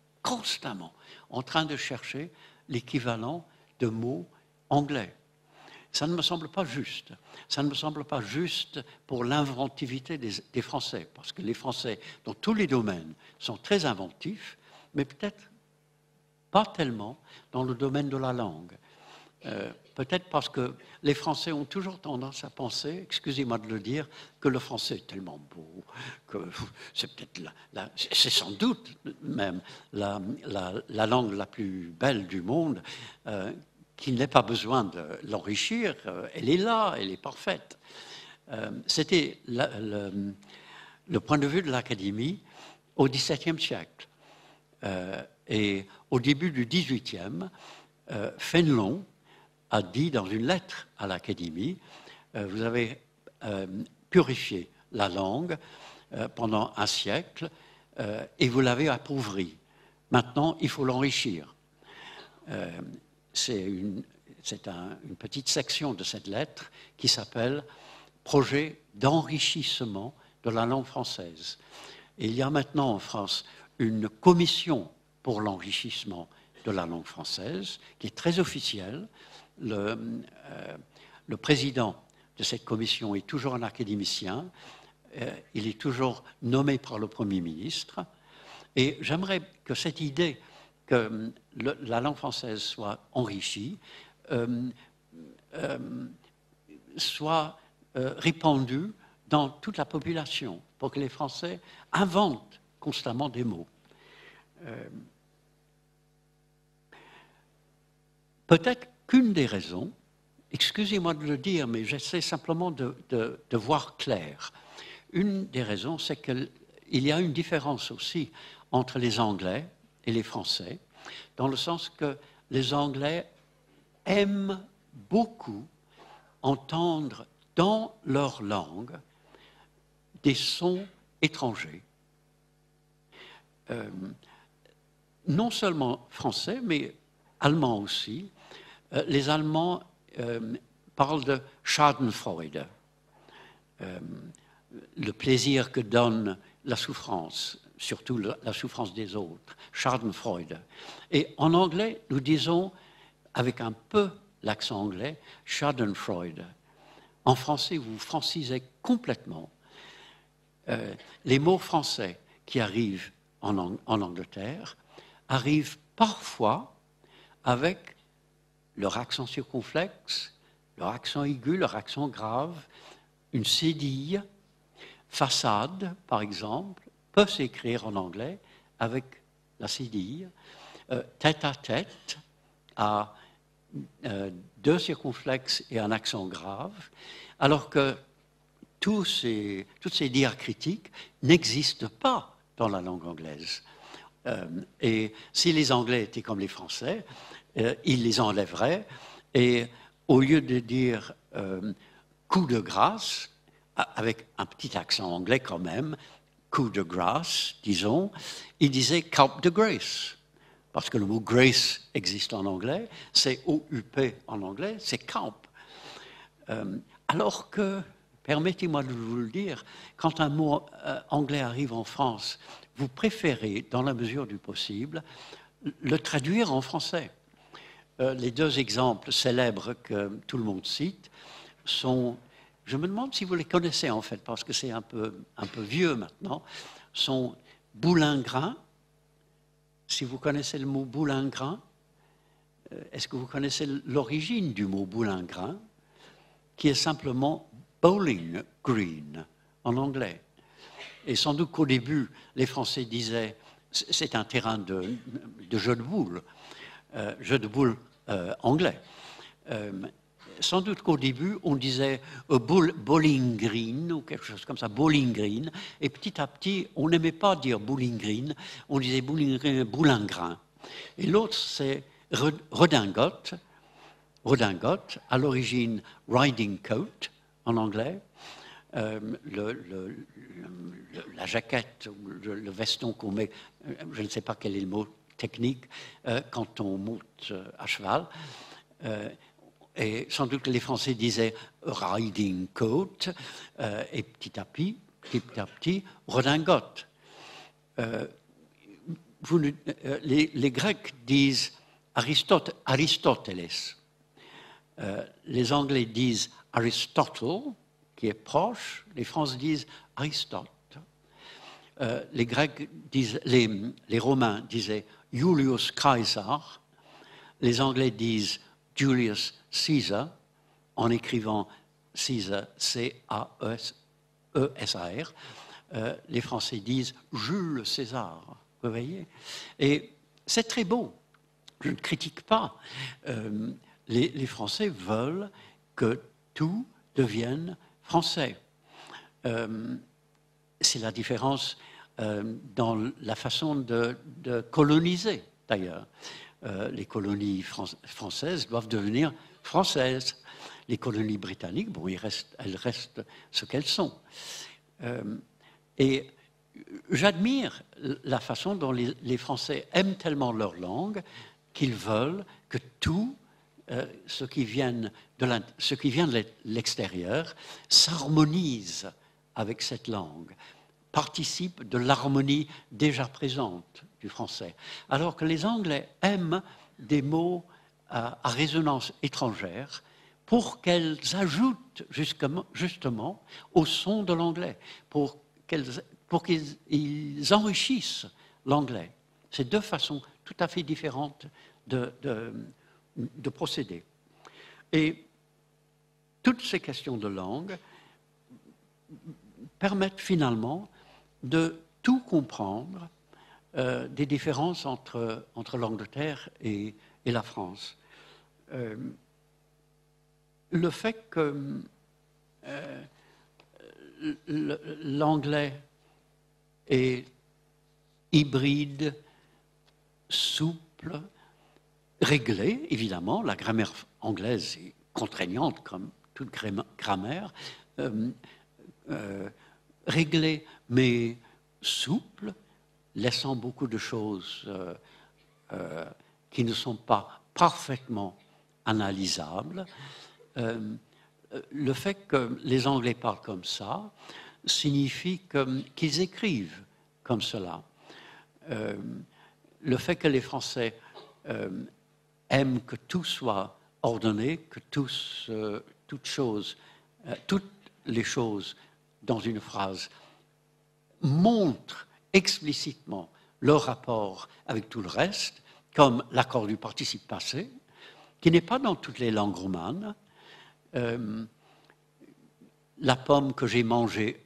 en train de chercher l'équivalent de mots anglais. Ça ne me semble pas juste. Ça ne me semble pas juste pour l'inventivité des Français, parce que les Français, dans tous les domaines, sont très inventifs, mais peut-être pas tellement dans le domaine de la langue. Peut-être parce que les Français ont toujours tendance à penser, excusez-moi de le dire, que le français est tellement beau, que c'est peut-être c'est sans doute même la langue la plus belle du monde, qu'il n'ait pas besoin de l'enrichir, elle est là, elle est parfaite. C'était le point de vue de l'Académie au XVIIe siècle. Et au début du XVIIIe, Fénelon a dit dans une lettre à l'Académie, vous avez purifié la langue pendant un siècle et vous l'avez appauvrie. Maintenant, il faut l'enrichir. C'est une petite section de cette lettre qui s'appelle « Projet d'enrichissement de la langue française ». Et il y a maintenant en France une commission pour l'enrichissement de la langue française, qui est très officiel. Le président de cette commission est toujours un académicien. Il est toujours nommé par le Premier ministre. Et j'aimerais que cette idée que la langue française soit enrichie soit répandue dans toute la population, pour que les Français inventent constamment des mots. Peut-être qu'une des raisons, excusez-moi de le dire, mais j'essaie simplement de voir clair. Une des raisons, c'est qu'il y a une différence aussi entre les Anglais et les Français, dans le sens que les Anglais aiment beaucoup entendre dans leur langue des sons étrangers. Non seulement français, mais allemands aussi. Les Allemands parlent de Schadenfreude, le plaisir que donne la souffrance, surtout la souffrance des autres, Schadenfreude. Et en anglais, nous disons, avec un peu l'accent anglais, Schadenfreude. En français, vous francisez complètement. Les mots français qui arrivent en Angleterre arrivent parfois avec leur accent circonflexe, leur accent aigu, leur accent grave, une cédille, façade, par exemple, peut s'écrire en anglais avec la cédille, tête à tête, à deux circonflexes et un accent grave, alors que toutes ces diacritiques n'existent pas dans la langue anglaise. Et si les Anglais étaient comme les Français, ils les enlèveraient, et au lieu de dire coup de grâce, avec un petit accent anglais quand même, coup de grâce, disons, ils disaient carpe de grace. Parce que le mot grace existe en anglais, c'est O-U-P en anglais, c'est carpe. Alors que, permettez-moi de vous le dire, quand un mot anglais arrive en France, vous préférez, dans la mesure du possible, le traduire en français. Les deux exemples célèbres que tout le monde cite sont, je me demande si vous les connaissez en fait, parce que c'est un peu vieux maintenant, sont boulingrin. Si vous connaissez le mot boulingrin, est-ce que vous connaissez l'origine du mot boulingrin, qui est simplement bowling green en anglais? Et sans doute qu'au début, les Français disaient, c'est un terrain de jeu de boules, anglais. Sans doute qu'au début, on disait bowling green ou quelque chose comme ça, bowling green. Et petit à petit, on n'aimait pas dire bowling green, on disait boulingrin. Et l'autre, c'est redingote. Redingote, à l'origine riding coat en anglais. La jaquette, le veston qu'on met, je ne sais pas quel est le mot technique, quand on monte à cheval. Et sans doute que les Français disaient riding coat, et petit à petit, redingote. Les Grecs disent Aristoteles. Les Anglais disent Aristotle, qui est proche. Les Français disent Aristote. Les Grecs disent, les Romains disaient Julius Caesar. Les Anglais disent Julius Caesar, en écrivant Caesar, C-A-E-S-A-R. Les Français disent Jules César. Vous voyez? Et c'est très beau. Je ne critique pas. Les Français veulent que tout devienne français. C'est la différence dans la façon de coloniser, d'ailleurs. Les colonies françaises doivent devenir françaises. Les colonies britanniques, bon, elles restent ce qu'elles sont. Et j'admire la façon dont les Français aiment tellement leur langue qu'ils veulent que tout ce qui vient de l'extérieur s'harmonise avec cette langue. participe de l'harmonie déjà présente du français, alors que les Anglais aiment des mots à résonance étrangère pour qu'elles ajoutent justement au son de l'anglais, pour qu'ils enrichissent l'anglais. C'est deux façons tout à fait différentes de procéder. Et toutes ces questions de langue permettent finalement de tout comprendre des différences entre l'Angleterre et la France. Le fait que l'anglais est hybride, souple, réglé, évidemment, la grammaire anglaise est contraignante comme toute grammaire, réglé mais souple, laissant beaucoup de choses qui ne sont pas parfaitement analysables. Le fait que les Anglais parlent comme ça signifie qu'ils écrivent comme cela. Le fait que les Français aiment que tout soit ordonné, que toutes les choses dans une phrase montrent explicitement leur rapport avec tout le reste, comme l'accord du participe passé, qui n'est pas dans toutes les langues romanes. La pomme que j'ai mangée,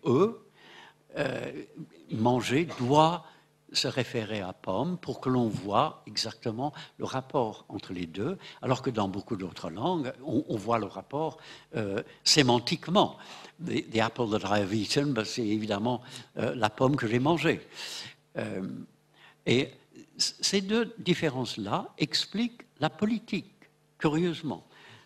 manger doit se référer à pomme pour que l'on voit exactement le rapport entre les deux, alors que dans beaucoup d'autres langues, on voit le rapport sémantiquement. The apple that I have eaten, ben, c'est évidemment la pomme que j'ai mangée. Et ces deux différences-là expliquent la politique, curieusement.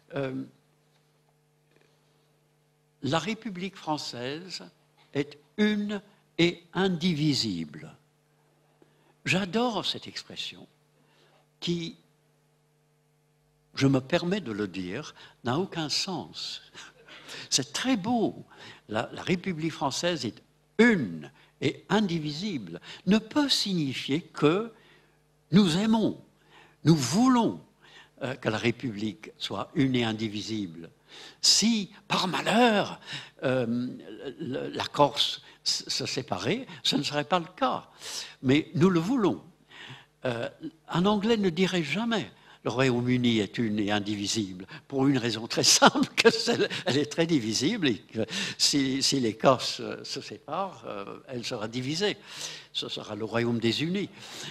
La République française est une et indivisible. J'adore cette expression qui, je me permets de le dire, n'a aucun sens. C'est très beau. La République française est une et indivisible. Ne peut signifier que nous aimons, nous voulons que la République soit une et indivisible. Si, par malheur, la Corse se séparait, ce ne serait pas le cas. Mais nous le voulons. Un Anglais ne dirait jamais le Royaume-Uni est une et indivisible, pour une raison très simple, qu'elle est très divisible, et que si l'Écosse se sépare, elle sera divisée. Ce sera le Royaume des Unis.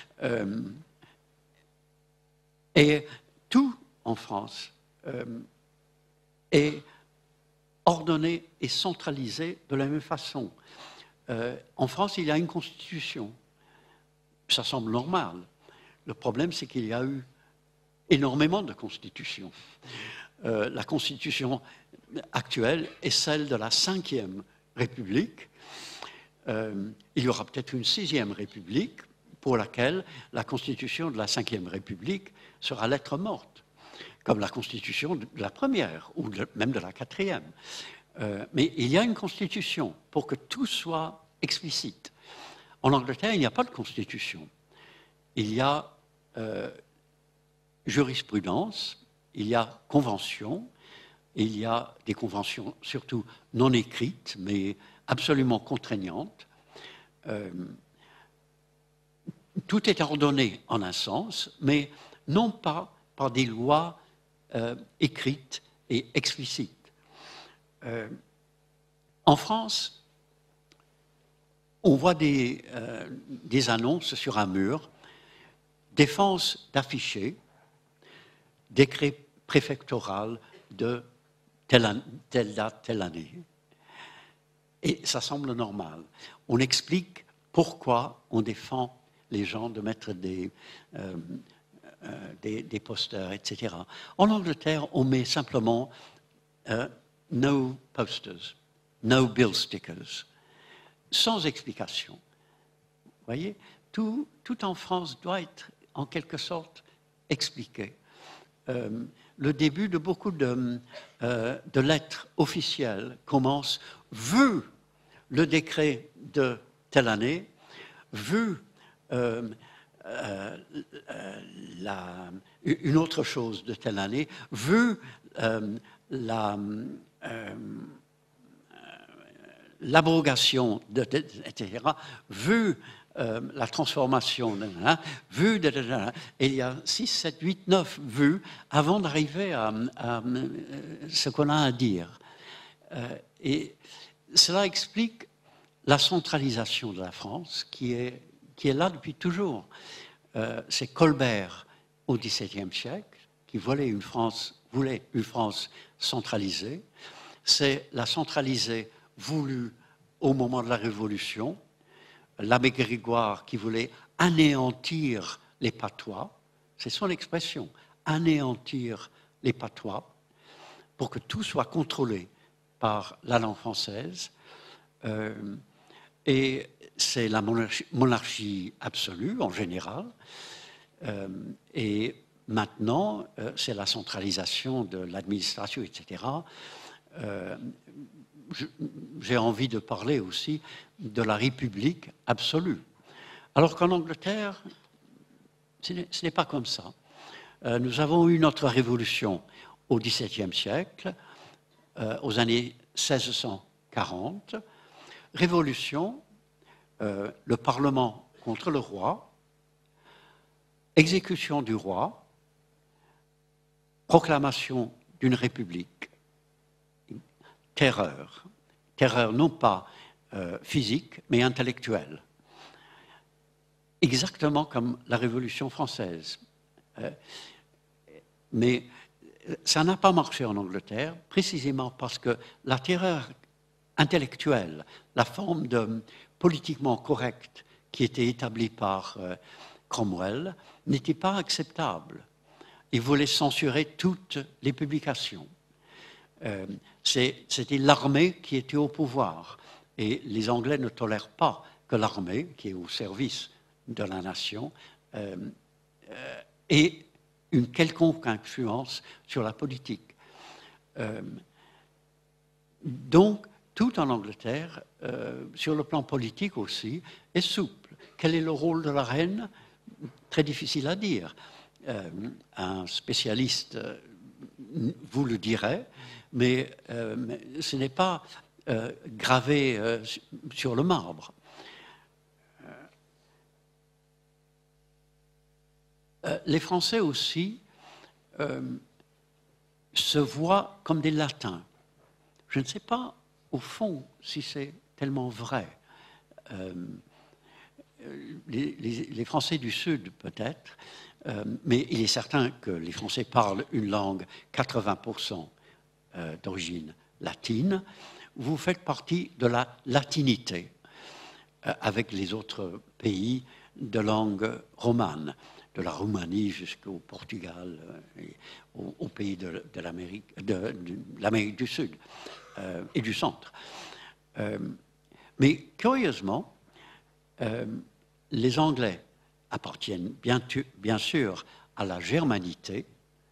Et tout en France est ordonné et centralisé de la même façon. En France, il y a une constitution. Ça semble normal. Le problème, c'est qu'il y a eu énormément de constitutions. La constitution actuelle est celle de la Ve République. Il y aura peut-être une 6e République pour laquelle la constitution de la Ve République sera lettre morte, comme la constitution de la première ou même de la 4e. Mais il y a une constitution pour que tout soit explicite. En Angleterre, il n'y a pas de constitution. Il y a jurisprudence, il y a convention, il y a des conventions surtout non écrites, mais absolument contraignantes. Tout est ordonné en un sens, mais non pas par des lois écrites et explicites. En France, on voit des annonces sur un mur, défense d'afficher, décret préfectoral de telle date, telle année. Et ça semble normal. On explique pourquoi on défend les gens de mettre des posters, etc. En Angleterre, on met simplement no posters, no bill stickers, sans explication. Vous voyez, tout en France doit être en quelque sorte expliqué. Le début de beaucoup de lettres officielles commence « vu le décret de telle année, vu une autre chose de telle année, vu l'abrogation, etc., vu la transformation, vu, et il y a 6, 7, 8, 9 vues avant d'arriver à ce qu'on a à dire. Et cela explique la centralisation de la France qui est là depuis toujours. C'est Colbert au XVIIe siècle qui voulait une France centralisée. C'est la centralisée voulue au moment de la Révolution. L'abbé Grégoire qui voulait anéantir les patois, c'est son expression, anéantir les patois, pour que tout soit contrôlé par la langue française. Et c'est la monarchie absolue en général. Et maintenant, c'est la centralisation de l'administration, etc. J'ai envie de parler aussi de la République absolue. Alors qu'en Angleterre, ce n'est pas comme ça. Nous avons eu notre révolution au XVIIe siècle, aux années 1640. Révolution, le Parlement contre le roi, exécution du roi, proclamation d'une république, terreur non pas physique, mais intellectuelle. Exactement comme la Révolution française. Mais ça n'a pas marché en Angleterre, précisément parce que la terreur intellectuelle, la forme de politiquement correcte qui était établie par Cromwell, n'était pas acceptable. Il voulait censurer toutes les publications. C'était l'armée qui était au pouvoir. Et les Anglais ne tolèrent pas que l'armée, qui est au service de la nation, ait une quelconque influence sur la politique. Donc, tout en Angleterre, sur le plan politique aussi, est souple. Quel est le rôle de la reine? Très difficile à dire. Un spécialiste vous le dirait, mais ce n'est pas gravé sur le marbre. Les Français aussi se voient comme des latins. Je ne sais pas, au fond, si c'est tellement vrai. Les Français du Sud, peut-être, mais il est certain que les Français parlent une langue 80% d'origine latine. Vous faites partie de la latinité avec les autres pays de langue romane, de la Roumanie jusqu'au Portugal, et aux pays de l'Amérique du Sud et du Centre. Mais curieusement, les Anglais appartiennent bien sûr à la germanité,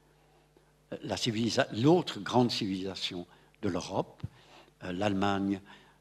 l'autre grande civilisation de l'Europe, l'Allemagne,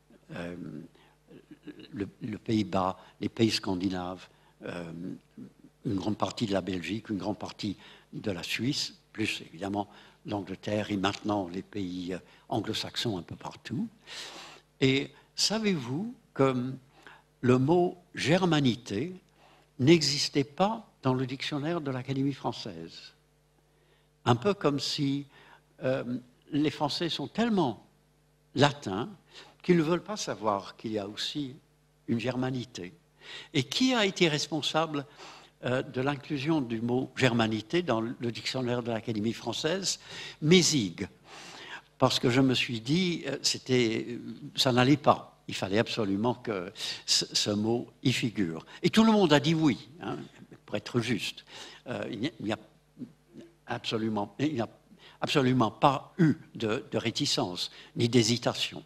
le Pays-Bas, les pays scandinaves, une grande partie de la Belgique, une grande partie de la Suisse, plus évidemment l'Angleterre et maintenant les pays anglo-saxons un peu partout. Et savez-vous que le mot germanité n'existait pas dans le dictionnaire de l'Académie française? Un peu comme si les Français sont tellement latins qu'ils ne veulent pas savoir qu'il y a aussi une germanité. Et qui a été responsable de l'inclusion du mot germanité dans le dictionnaire de l'Académie française? Mézig. Parce que je me suis dit, ça n'allait pas. Il fallait absolument que ce mot y figure. Et tout le monde a dit oui, hein, pour être juste. Il n'y a absolument pas eu de réticence, ni d'hésitation.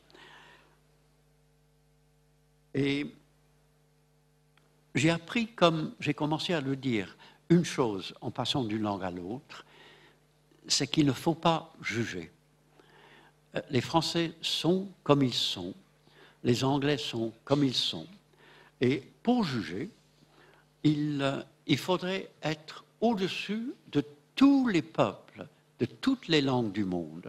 Et j'ai appris, comme j'ai commencé à le dire, une chose en passant d'une langue à l'autre, c'est qu'il ne faut pas juger. Les Français sont comme ils sont, les Anglais sont comme ils sont. Et pour juger, il faudrait être au-dessus de tous les peuples, de toutes les langues du monde.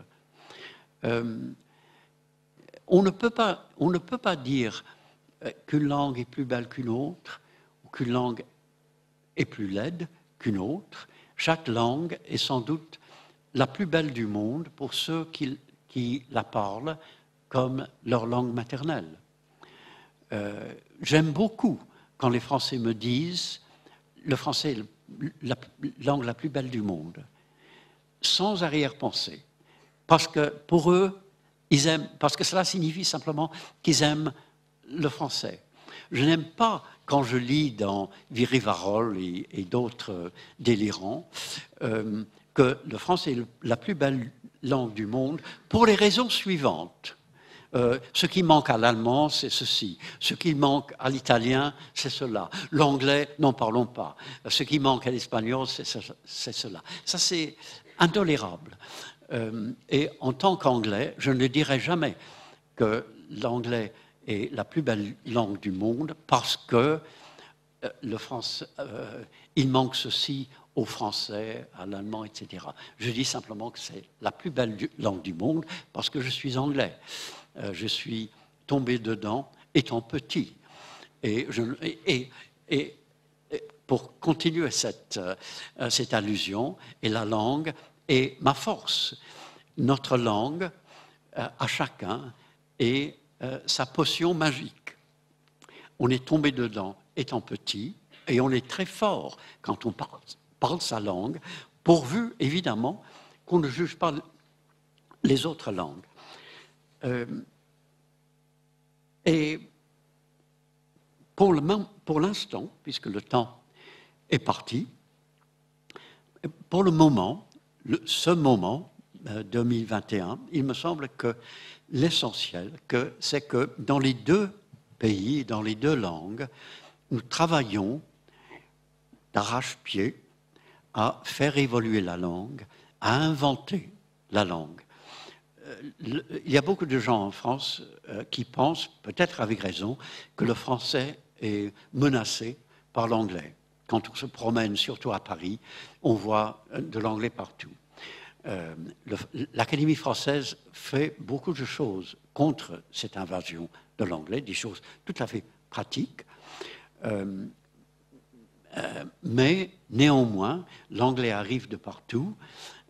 On ne peut pas dire qu'une langue est plus belle qu'une autre, ou qu'une langue est plus laide qu'une autre. Chaque langue est sans doute la plus belle du monde pour ceux qui la parlent comme leur langue maternelle. J'aime beaucoup quand les Français me disent « le français est la langue la plus belle du monde », sans arrière-pensée. Parce que pour eux, ils aiment, parce que cela signifie simplement qu'ils aiment le français. Je n'aime pas, quand je lis dans Viry-Varol et d'autres délirants, que le français est la plus belle langue du monde pour les raisons suivantes. Ce qui manque à l'allemand, c'est ceci. Ce qui manque à l'italien, c'est cela. L'anglais, n'en parlons pas. Ce qui manque à l'espagnol, c'est cela. Ça, c'est intolérable. Et en tant qu'anglais, je ne dirai jamais que l'anglais est la plus belle langue du monde parce que le français, il manque ceci au français, à l'allemand, etc. Je dis simplement que c'est la plus belle langue du monde parce que je suis anglais. Je suis tombé dedans étant petit. Et pour continuer cette allusion, et la langue est ma force. Notre langue, à chacun, est sa potion magique. On est tombé dedans étant petit, et on est très fort quand on parle sa langue, pourvu, évidemment, qu'on ne juge pas les autres langues. Et pour l'instant, puisque le temps est parti, pour le moment, ce moment 2021, il me semble que l'essentiel, c'est que dans les deux pays, dans les deux langues, nous travaillons d'arrache-pied à faire évoluer la langue, à inventer la langue. Il y a beaucoup de gens en France qui pensent, peut-être avec raison, que le français est menacé par l'anglais. Quand on se promène, surtout à Paris, on voit de l'anglais partout. L'Académie française fait beaucoup de choses contre cette invasion de l'anglais, des choses tout à fait pratiques. Mais néanmoins, l'anglais arrive de partout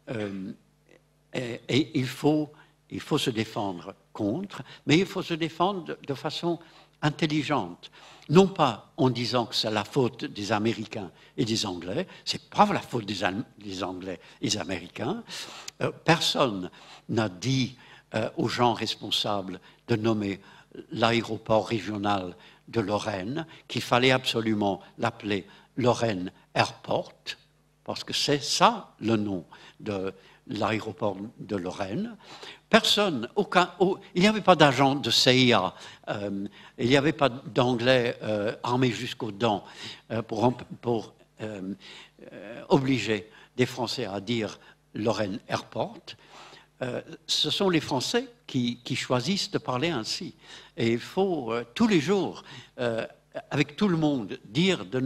et il faut se défendre contre, mais il faut se défendre de façon intelligente. Non pas en disant que c'est la faute des Américains et des Anglais, c'est pas la faute des Anglais et des Américains. Personne n'a dit aux gens responsables de nommer l'aéroport régional de Lorraine qu'il fallait absolument l'appeler Lorraine Airport, parce que c'est ça le nom de l'aéroport de Lorraine. Personne, il n'y avait pas d'agent de CIA, il n'y avait pas d'anglais armés jusqu'aux dents pour obliger des Français à dire Lorraine Airport. Ce sont les Français qui choisissent de parler ainsi. Et il faut tous les jours, avec tout le monde, dire de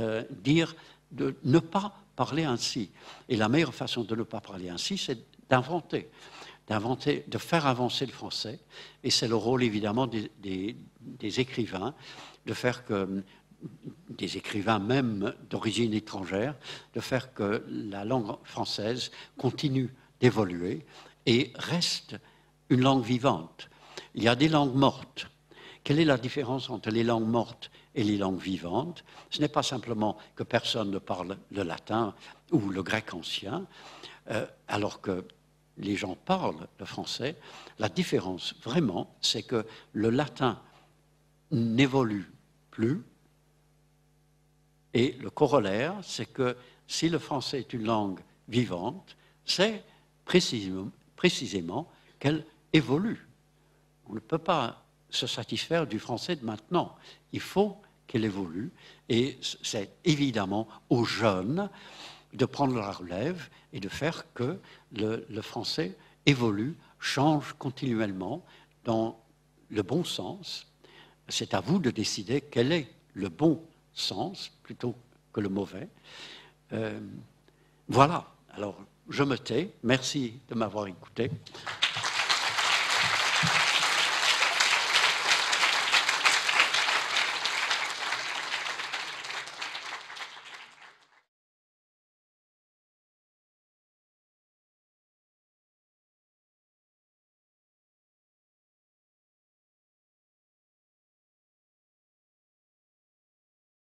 ne pas parler ainsi. Et la meilleure façon de ne pas parler ainsi, c'est d'inventer, de faire avancer le français. Et c'est le rôle, évidemment, des écrivains, de faire que, des écrivains même d'origine étrangère, de faire que la langue française continue d'évoluer et reste une langue vivante. Il y a des langues mortes. Quelle est la différence entre les langues mortes et les langues vivantes? Ce n'est pas simplement que personne ne parle le latin ou le grec ancien, alors que les gens parlent le français. La différence, vraiment, c'est que le latin n'évolue plus. Et le corollaire, c'est que si le français est une langue vivante, c'est précisément qu'elle évolue. On ne peut pas se satisfaire du français de maintenant. Il faut qu'elle évolue. Et c'est évidemment aux jeunes de prendre la relève et de faire que le français évolue, change continuellement dans le bon sens. C'est à vous de décider quelle est le bon sens plutôt que le mauvais. Voilà, alors je me tais, merci de m'avoir écouté.